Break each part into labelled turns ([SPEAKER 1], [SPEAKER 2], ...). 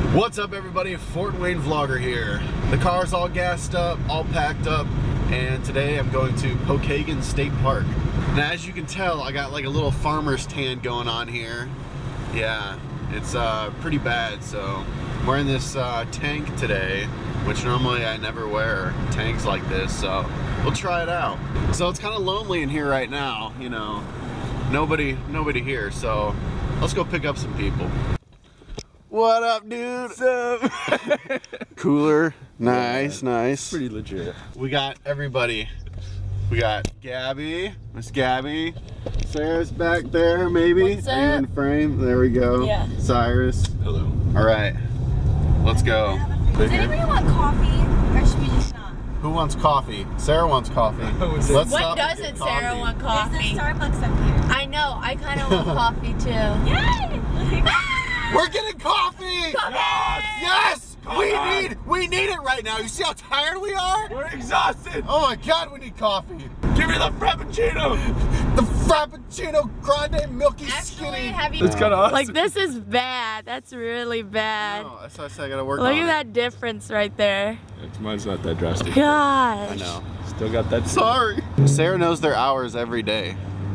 [SPEAKER 1] What's up everybody, Fort Wayne Vlogger here. The car's all gassed up, all packed up, and today I'm going to Pokagon State Park. Now as you can tell, I got like a little farmer's tan going on here. Yeah, it's pretty bad, so I'm wearing this tank today, which normally I never wear tanks like this, so we'll try it out. So it's kind of lonely in here right now, you know, nobody here, so let's go pick up some people. What up, dude?
[SPEAKER 2] What's up?
[SPEAKER 1] Cooler, nice, nice.
[SPEAKER 2] Pretty legit.
[SPEAKER 1] We got everybody. We got Gabby, Miss Gabby. Sarah's back there, maybe.
[SPEAKER 3] What's
[SPEAKER 1] Are you in
[SPEAKER 3] up?
[SPEAKER 1] frame? There we go.
[SPEAKER 3] Yeah.
[SPEAKER 1] Cyrus.
[SPEAKER 2] Hello.
[SPEAKER 1] All right, let's go.
[SPEAKER 3] Does anybody want coffee, or should we just not?
[SPEAKER 1] Who wants coffee? Sarah wants coffee. Let's
[SPEAKER 3] What
[SPEAKER 1] stop and
[SPEAKER 3] doesn't
[SPEAKER 1] get
[SPEAKER 3] Sarah
[SPEAKER 1] coffee.
[SPEAKER 3] want
[SPEAKER 4] There's
[SPEAKER 3] coffee?
[SPEAKER 4] a Starbucks up here.
[SPEAKER 3] I know, I kind of want coffee too.
[SPEAKER 4] Yay!
[SPEAKER 1] We're getting coffee!
[SPEAKER 3] Coffee!
[SPEAKER 1] Yes! We need it right now. You see how tired we are?
[SPEAKER 2] We're exhausted.
[SPEAKER 1] Oh my God, we need coffee.
[SPEAKER 2] Give me the frappuccino.
[SPEAKER 1] The Frappuccino Grande Milky
[SPEAKER 3] Actually,
[SPEAKER 1] Skinny.
[SPEAKER 3] have you?
[SPEAKER 2] It's kind of awesome.
[SPEAKER 3] Like this is bad. That's really bad.
[SPEAKER 1] No, that's why I said I gotta work
[SPEAKER 3] Look
[SPEAKER 1] on
[SPEAKER 3] at
[SPEAKER 1] it.
[SPEAKER 3] that difference right there.
[SPEAKER 2] Mine's not that drastic.
[SPEAKER 3] Gosh.
[SPEAKER 1] I know.
[SPEAKER 2] Still got that.
[SPEAKER 1] Sorry. Sarah knows their hours every day.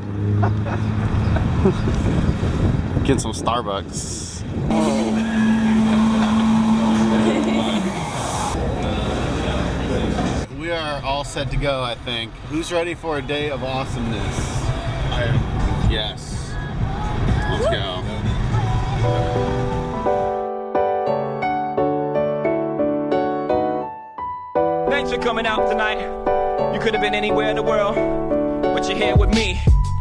[SPEAKER 1] Get some Starbucks. We are all set to go, I think. Who's ready for a day of awesomeness?
[SPEAKER 2] I am.
[SPEAKER 1] Yes. Let's go.
[SPEAKER 5] Thanks for coming out tonight. You could have been anywhere in the world, but you're here with me.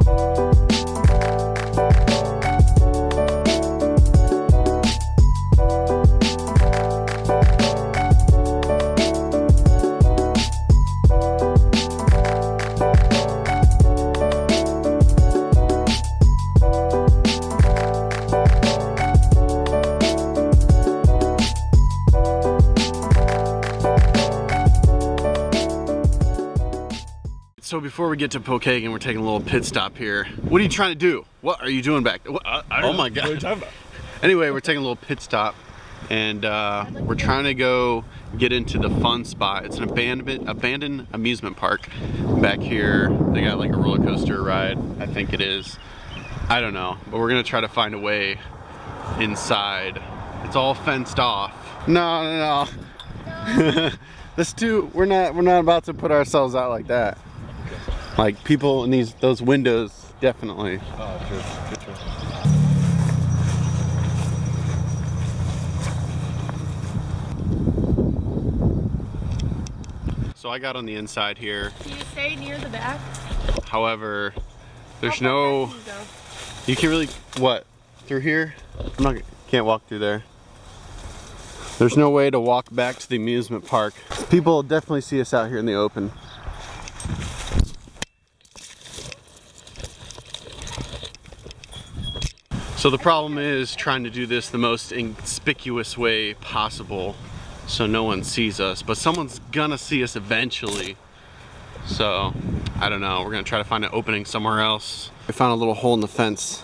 [SPEAKER 1] So before we get to Pokagon, we're taking a little pit stop here. What are you trying to do? What are you doing back there? What?
[SPEAKER 2] I
[SPEAKER 1] Oh
[SPEAKER 2] don't
[SPEAKER 1] my
[SPEAKER 2] know.
[SPEAKER 1] God.
[SPEAKER 2] What are you talking about?
[SPEAKER 1] Anyway, we're taking a little pit stop, and we're trying to go get into the fun spot. It's an abandoned amusement park back here. They got like a roller coaster ride, I think it is. I don't know, but we're gonna try to find a way inside. It's all fenced off. No. We're not about to put ourselves out like that. Like people in those windows, definitely.
[SPEAKER 2] Oh, true. Good choice.
[SPEAKER 1] So I got on the inside here.
[SPEAKER 3] Can you stay near the back?
[SPEAKER 1] However, there's
[SPEAKER 3] How far
[SPEAKER 1] no.
[SPEAKER 3] back can you go?
[SPEAKER 1] You can really what? Through here? Can't walk through there. There's no way to walk back to the amusement park. People will definitely see us out here in the open. So the problem is trying to do this the most inconspicuous way possible so no one sees us, but someone's gonna see us eventually. So, I don't know, we're gonna try to find an opening somewhere else. I found a little hole in the fence.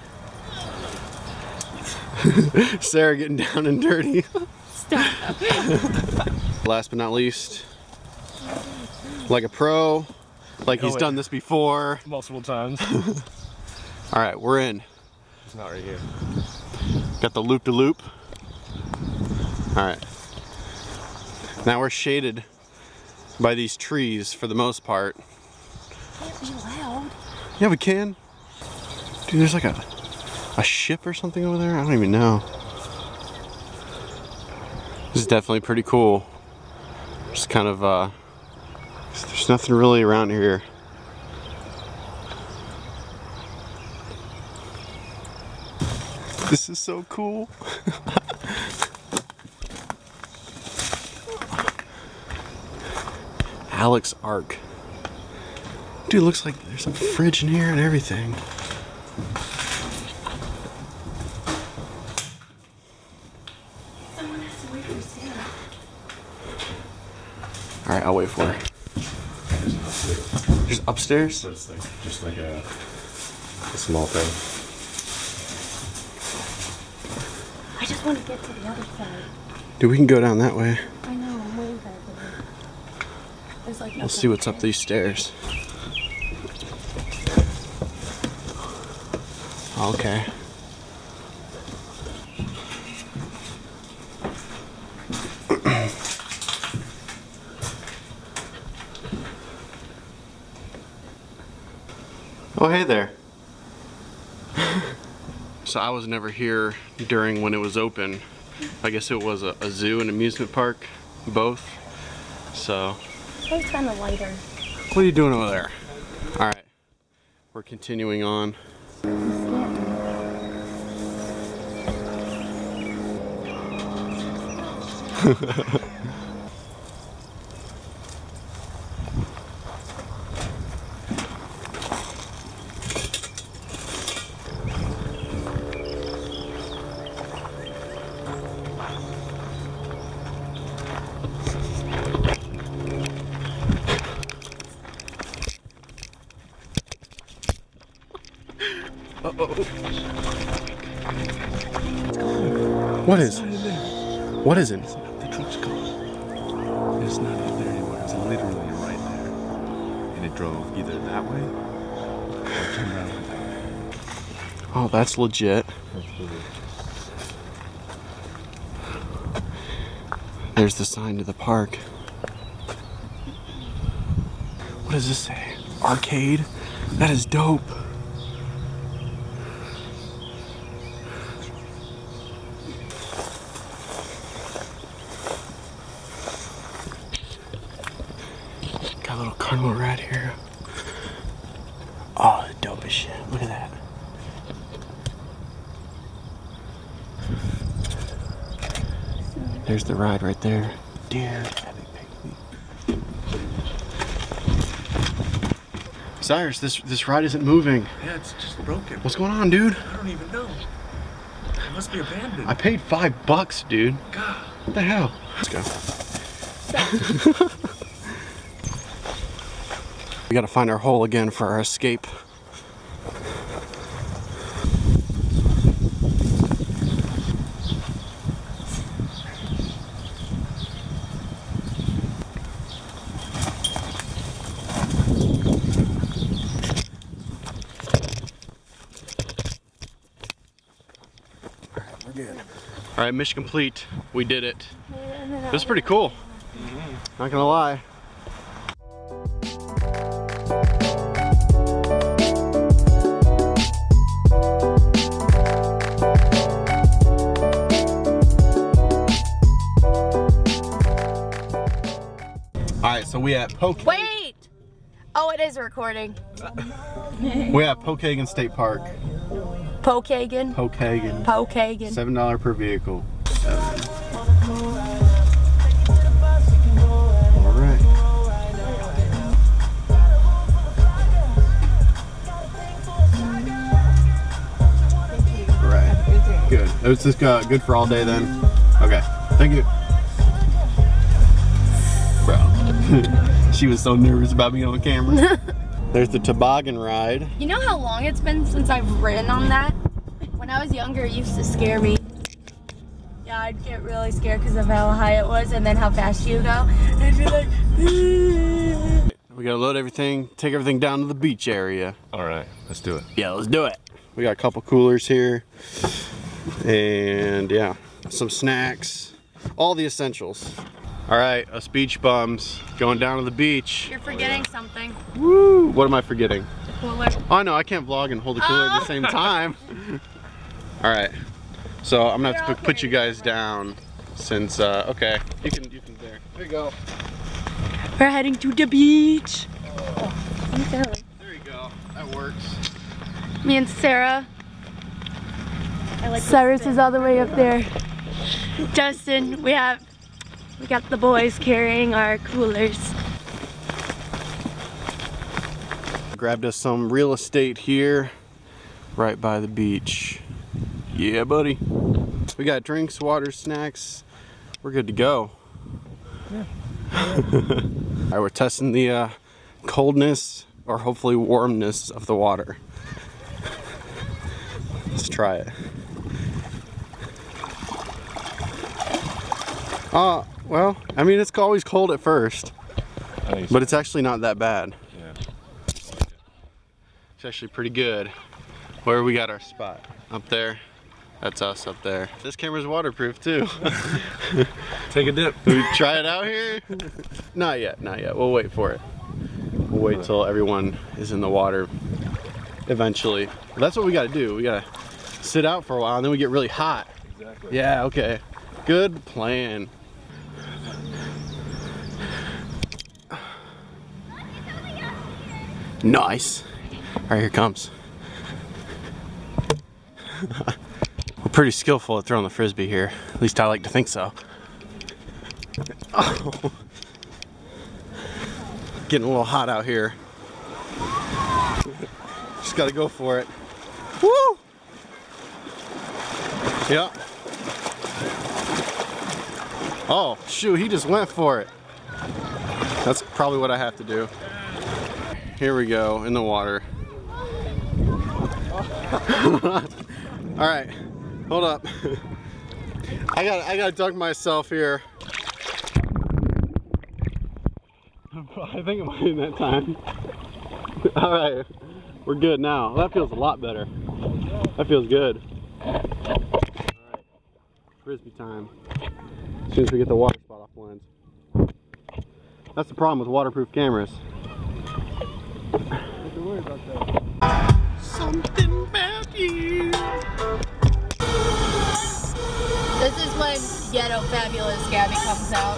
[SPEAKER 1] Sarah getting down and dirty.
[SPEAKER 3] Stop.
[SPEAKER 1] Last but not least, like a pro, like he's done this before.
[SPEAKER 2] Multiple times.
[SPEAKER 1] All right, we're in.
[SPEAKER 2] It's not right here.
[SPEAKER 1] Got the loop-de-loop. All right. Now we're shaded by these trees for the most part.
[SPEAKER 3] Can't be loud.
[SPEAKER 1] Yeah, we can. Dude, there's like a ship or something over there? I don't even know. This is definitely pretty cool. Just kind of, there's nothing really around here. This is so cool. Alex Arc. Dude, looks like there's a fridge in here and everything.
[SPEAKER 4] Someone has to wait for Sarah.
[SPEAKER 1] Alright, I'll wait for her. Just upstairs?
[SPEAKER 2] So it's like just like a small thing.
[SPEAKER 4] I
[SPEAKER 3] just want to get to the other side.
[SPEAKER 1] Dude, we can go down that way.
[SPEAKER 3] I know, I'm way back there. There's like
[SPEAKER 1] We'll see what's up these stairs. Okay. Oh, hey there. So I was never here during when it was open. I guess it was a zoo and amusement park, both. So.
[SPEAKER 3] It's kind of lighter.
[SPEAKER 1] What are you doing over there? All right, we're continuing on. What is it? What is it?
[SPEAKER 2] The truck's gone. It's not there anymore. It's literally right there. And it drove either that way or turned around that way.
[SPEAKER 1] Oh, that's legit. There's the sign to the park. What does this say? Arcade? That is dope. Got a little carnival right here. Oh, the dope as shit. Look at that. There's the ride right there. Dude. Cyrus, this ride isn't moving.
[SPEAKER 2] Yeah, it's just broken.
[SPEAKER 1] What's going on, dude?
[SPEAKER 2] I don't even know. It must be abandoned.
[SPEAKER 1] I paid $5, dude.
[SPEAKER 2] God.
[SPEAKER 1] What the hell? Let's go. We gotta find our hole again for our escape. We're good. All right, mission complete. We did it. This is pretty cool. Not gonna lie. All right, so we at
[SPEAKER 3] Wait! Oh, it is recording.
[SPEAKER 1] We at Pokagon State Park.
[SPEAKER 3] Pokagon.
[SPEAKER 1] Pokagon.
[SPEAKER 3] Pokagon.
[SPEAKER 1] $7 per vehicle. All right. Right. Good. It was just good for all day then. Okay. Thank you. Bro. She was so nervous about being on camera. There's the toboggan ride.
[SPEAKER 3] You know how long it's been since I've ridden on that? When I was younger, it used to scare me. Yeah, I'd get really scared because of how high it was and then how fast you go. And I'd be like,
[SPEAKER 1] We gotta load everything, take everything down to the beach area.
[SPEAKER 2] All right, let's do it.
[SPEAKER 1] Yeah, let's do it. We got a couple coolers here. And yeah, some snacks, all the essentials. All right, us beach bums going down to the beach.
[SPEAKER 3] You're forgetting something.
[SPEAKER 1] Woo! What am I forgetting?
[SPEAKER 3] The cooler.
[SPEAKER 1] Oh no, I can't vlog and hold the cooler at the same time. All right, so I'm gonna have to put you guys down since, okay, you can there. There you go.
[SPEAKER 3] We're heading to the beach.
[SPEAKER 1] There you go, that works.
[SPEAKER 3] Me and Sarah. Cyrus is all the way up there. Justin, we got the boys carrying our coolers.
[SPEAKER 1] Grabbed us some real estate here, right by the beach. Yeah, buddy. We got drinks, water, snacks. We're good to go. Yeah. All right, we're testing the coldness or hopefully warmness of the water. Let's try it. Well, I mean, it's always cold at first, but it's actually not that bad.
[SPEAKER 2] Yeah.
[SPEAKER 1] It's actually pretty good. Where we got our spot? Up there. That's us up there. This camera's waterproof too.
[SPEAKER 2] Take a dip.
[SPEAKER 1] We try it out here? Not yet, not yet. We'll wait for it. We'll wait till everyone is in the water eventually. Well, that's what we gotta do. We gotta sit out for a while and then we get really hot.
[SPEAKER 2] Exactly. Yeah.
[SPEAKER 1] Yeah, okay. Good plan. Nice. All right, here it comes. We're pretty skillful at throwing the frisbee here. At least I like to think so. Oh. Getting a little hot out here. Just gotta go for it. Woo! Yeah. Oh, shoot, he just went for it. That's probably what I have to do. Here we go, in the water. All right, hold up. I gotta dunk myself here. I think it might be that time. All right, we're good now. That feels a lot better. That feels good. All right, frisbee time. As soon as we get the water spot off the lens. That's the problem with waterproof cameras. Don't worry about that. Something about you.
[SPEAKER 3] This is when Ghetto Fabulous Gabby comes out.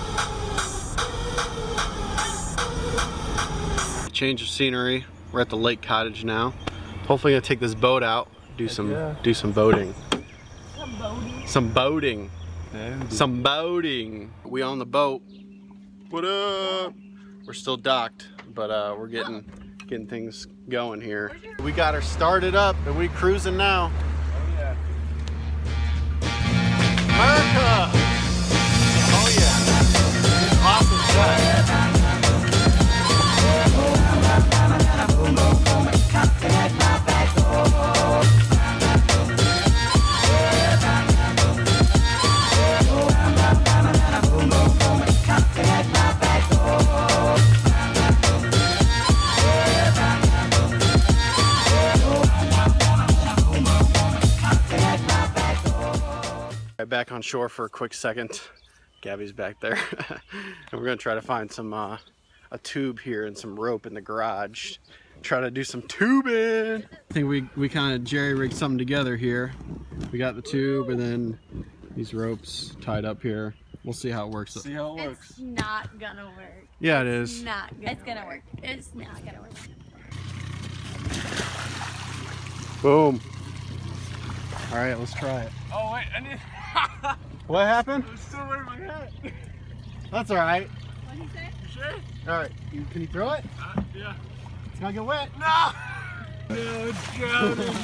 [SPEAKER 1] Change of scenery. We're at the lake cottage now. Hopefully gonna take this boat out, do some boating.
[SPEAKER 3] Some boating.
[SPEAKER 1] Some boating.
[SPEAKER 2] Yeah,
[SPEAKER 1] Some boating. We on the boat. What up? We're still docked, but we're getting things going here. We got her started up and we cruising now.
[SPEAKER 2] oh yeah.
[SPEAKER 1] America! Oh yeah. Awesome shot. Back on shore for a quick second. Gabby's back there. And we're gonna try to find some a tube here and some rope in the garage. Try to do some tubing. I think we kind of jerry-rigged something together here. We got the tube and then these ropes tied up here. We'll see how it works.
[SPEAKER 2] See how it works.
[SPEAKER 3] It's not gonna work.
[SPEAKER 1] Yeah, it is.
[SPEAKER 3] It's gonna work. It's not gonna work.
[SPEAKER 1] Boom. All right, let's try it.
[SPEAKER 2] Oh wait, I need.
[SPEAKER 1] What happened?
[SPEAKER 2] I'm still wearing my hat.
[SPEAKER 1] That's all right.
[SPEAKER 3] What did he say?
[SPEAKER 2] You sure?
[SPEAKER 1] All right, can you throw it?
[SPEAKER 2] Yeah.
[SPEAKER 1] It's gonna get wet.
[SPEAKER 2] No! No, it's drowning.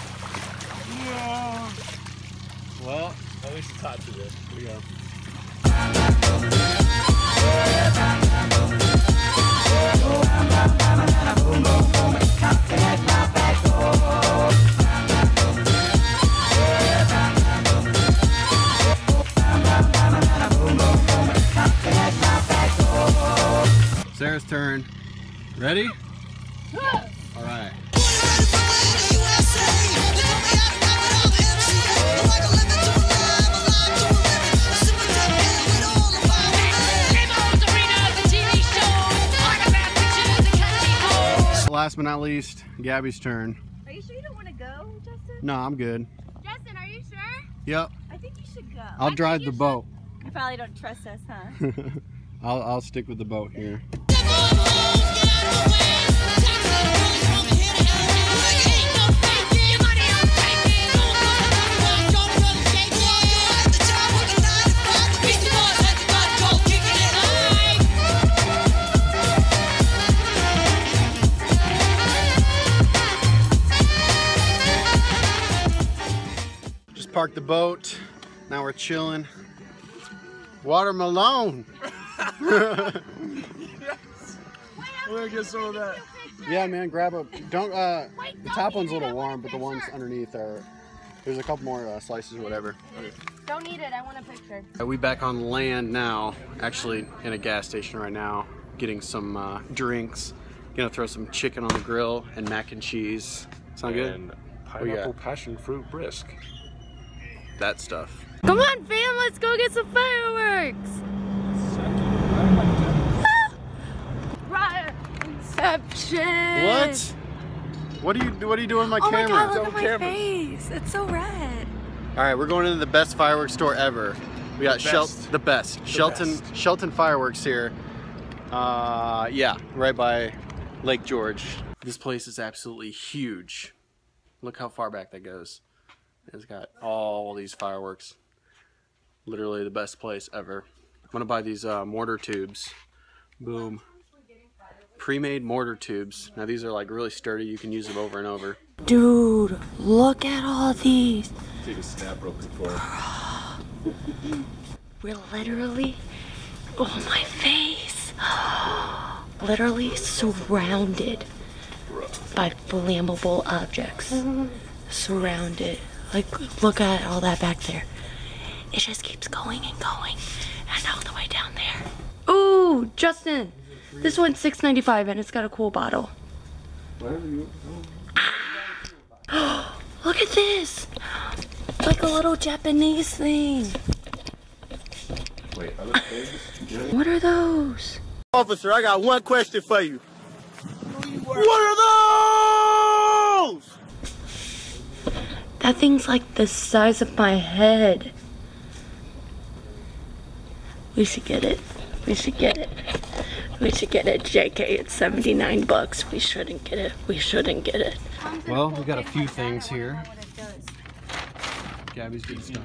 [SPEAKER 2] No.
[SPEAKER 1] Well,
[SPEAKER 2] At least it's hot today.
[SPEAKER 1] here we go. Sarah's turn. Ready? All right. Last but not least, Gabby's turn.
[SPEAKER 4] Are you sure you don't want to go, Justin?
[SPEAKER 1] No, I'm good.
[SPEAKER 3] Justin, are you sure?
[SPEAKER 1] Yep.
[SPEAKER 4] I think you should go.
[SPEAKER 1] I'll drive the boat.
[SPEAKER 4] You probably don't trust us, huh?
[SPEAKER 1] I'll stick with the boat here. Just parked the boat. Now we're chilling. Watermelon.
[SPEAKER 2] We're gonna get some of that.
[SPEAKER 1] Yeah, man, grab a. Don't. The top one's a little warm, but the ones underneath are There's a couple more slices or whatever.
[SPEAKER 3] Don't eat it, I want a picture.
[SPEAKER 1] We back on land now, actually in a gas station right now, getting some drinks. Gonna throw some chicken on the grill and mac and cheese. Sound good?
[SPEAKER 2] And pineapple passion fruit brisk.
[SPEAKER 1] That stuff.
[SPEAKER 3] Come on, fam, let's go get some fireworks. Right. Inception.
[SPEAKER 1] What? What are you doing with my
[SPEAKER 3] Oh
[SPEAKER 1] camera?
[SPEAKER 3] my god, look at my face. It's so red.
[SPEAKER 1] All right, we're going into the best fireworks store ever. We got
[SPEAKER 2] Best.
[SPEAKER 1] the best. Shelton Fireworks here. Yeah, right by Lake George. This place is absolutely huge. Look how far back that goes. It's got all these fireworks. Literally the best place ever. I'm gonna buy these mortar tubes. Boom. Pre-made mortar tubes. Now these are like really sturdy. You can use them over and over.
[SPEAKER 3] Dude, look at all these.
[SPEAKER 2] Take a snap real quick for it.
[SPEAKER 3] We're literally, oh my face, literally surrounded by flammable objects. Surrounded. Like, look at all that back there. It just keeps going and going, and all the way down there. Ooh, Justin, this one's $6.95 and it's got a cool bottle. Look at this. It's like a little Japanese thing.
[SPEAKER 2] Wait, are those pigs?
[SPEAKER 3] What are those?
[SPEAKER 6] Officer, I got one question for you. What are those?
[SPEAKER 3] That thing's like the size of my head. We should get it. We should get it. We should get it. JK, it's 79 bucks. We shouldn't get it. We shouldn't get it.
[SPEAKER 1] Well, we got a few things here. Gabby's good stuff.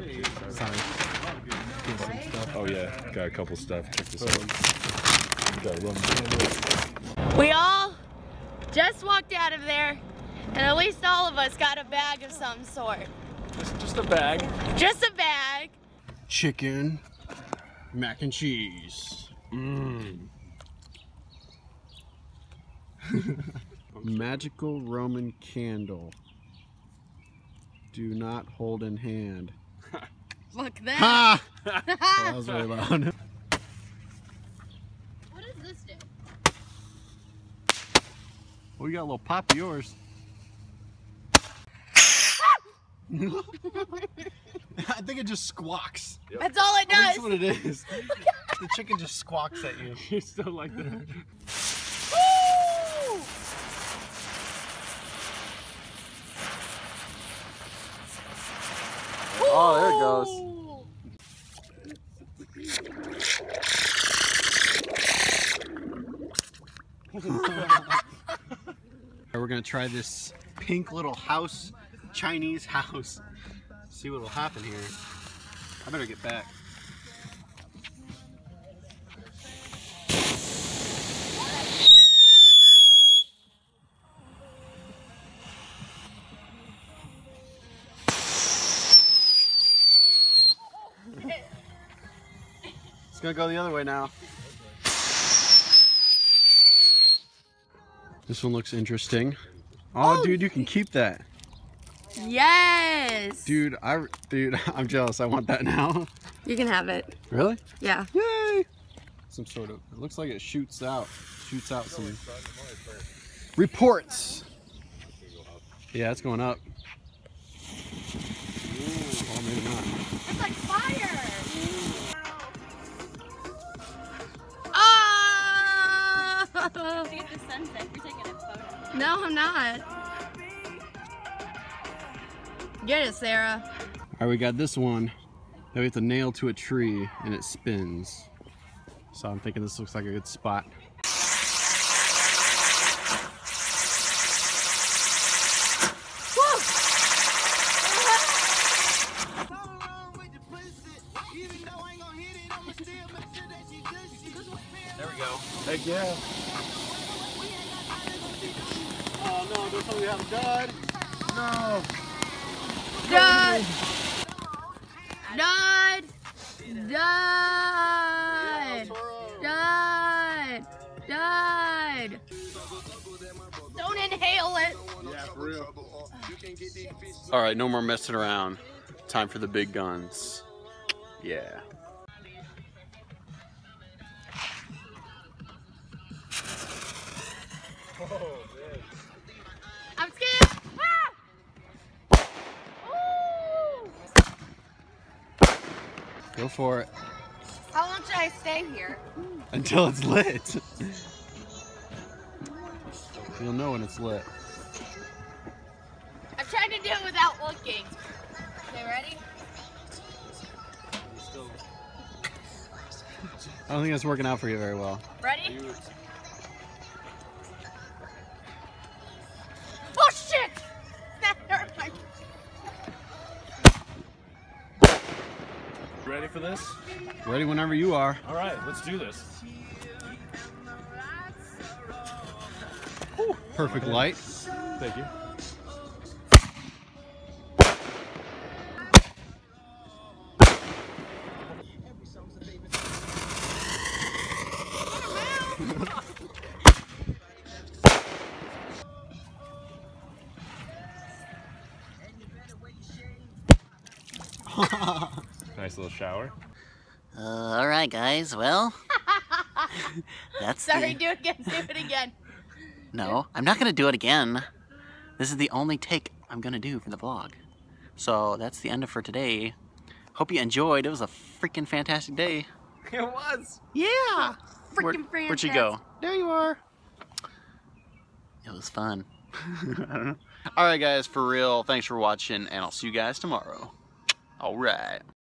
[SPEAKER 2] Oh yeah, got a couple stuff. Check this out. We got rum.
[SPEAKER 3] We all just walked out of there, and at least all of us got a bag of some sort.
[SPEAKER 2] Just a bag.
[SPEAKER 3] Just a bag.
[SPEAKER 1] Chicken, mac and cheese. Magical Roman candle. Do not hold in hand.
[SPEAKER 3] Look that.
[SPEAKER 1] Ha! Oh, that was very loud.
[SPEAKER 3] What does this do?
[SPEAKER 1] Well, you got a little pop to yours. I think it just squawks.
[SPEAKER 3] That's all it
[SPEAKER 1] That's
[SPEAKER 3] does.
[SPEAKER 1] what it is. The chicken just squawks at you.
[SPEAKER 2] You still like that?
[SPEAKER 3] Woo!
[SPEAKER 1] Oh, there it goes. We're gonna try this pink little house, Chinese house. See what will happen here. I better get back. It's gonna go the other way now. This one looks interesting. Oh, dude, you can keep that.
[SPEAKER 3] Yes.
[SPEAKER 1] Dude, I'm jealous. I want that now.
[SPEAKER 3] You can have it.
[SPEAKER 1] Really?
[SPEAKER 3] Yeah.
[SPEAKER 1] Yay! Some sort of, it looks like it shoots out some reports. Yeah, it's going up. Oh, maybe not.
[SPEAKER 3] It's like fire. Oh!
[SPEAKER 4] See the sunset. You're taking a photo.
[SPEAKER 3] No, I'm not. Get it, Sarah.
[SPEAKER 1] All right, we got this one that we have to nail to a tree and it spins. So I'm thinking this looks like a good spot. There we go.
[SPEAKER 2] Heck yeah.
[SPEAKER 1] Oh no, don't tell me we have dud. No.
[SPEAKER 3] Dud! Dud! Dud! Dud! Dud! Don't inhale it!
[SPEAKER 1] Yeah, For real. All right, no more messing around. Time for the big guns. Yeah.
[SPEAKER 3] I'm scared. Ah! Ooh!
[SPEAKER 1] Go for it.
[SPEAKER 3] How long should I stay here?
[SPEAKER 1] Until it's lit. You'll know when it's lit.
[SPEAKER 3] I'm trying to do it without looking. Okay, ready?
[SPEAKER 1] I don't think that's working out for you very well.
[SPEAKER 3] Ready? Oh shit! That hurt my...
[SPEAKER 2] Ready for this?
[SPEAKER 1] Ready whenever you are.
[SPEAKER 2] All right, let's do this.
[SPEAKER 1] Whew, perfect light.
[SPEAKER 2] Thank you. Nice little shower.
[SPEAKER 7] All right, guys. Well, that's
[SPEAKER 3] Sorry,
[SPEAKER 7] the...
[SPEAKER 3] do it again. Do it again.
[SPEAKER 7] No, I'm not gonna do it again. This is the only take I'm gonna do for the vlog. So that's the end of for today. Hope you enjoyed. It was a freaking fantastic day.
[SPEAKER 1] It was.
[SPEAKER 7] Yeah.
[SPEAKER 3] Freaking
[SPEAKER 7] Where'd you go?
[SPEAKER 1] There you are.
[SPEAKER 7] It was fun.
[SPEAKER 1] All right, guys, for real. Thanks for watching, and I'll see you guys tomorrow. All right.